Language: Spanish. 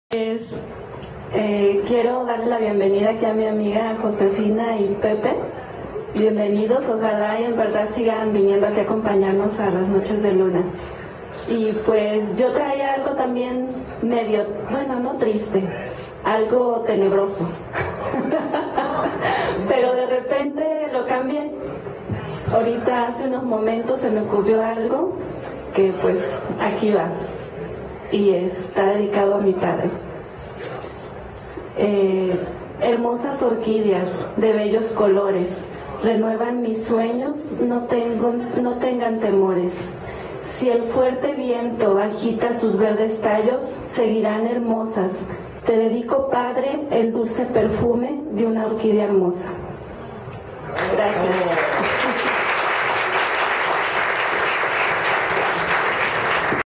Pues, quiero darle la bienvenida aquí a mi amiga Josefina y Pepe. Bienvenidos, ojalá y en verdad sigan viniendo aquí a acompañarnos a las noches de luna. Y pues yo traía algo también medio, bueno, no triste, algo tenebroso. Pero de repente lo cambié. Ahorita hace unos momentos se me ocurrió algo que pues aquí va. Y está dedicado a mi padre. Hermosas orquídeas de bellos colores renuevan mis sueños, no tengan temores. Si el fuerte viento agita sus verdes tallos, seguirán hermosas. Te dedico, Padre, el dulce perfume de una orquídea hermosa. Gracias.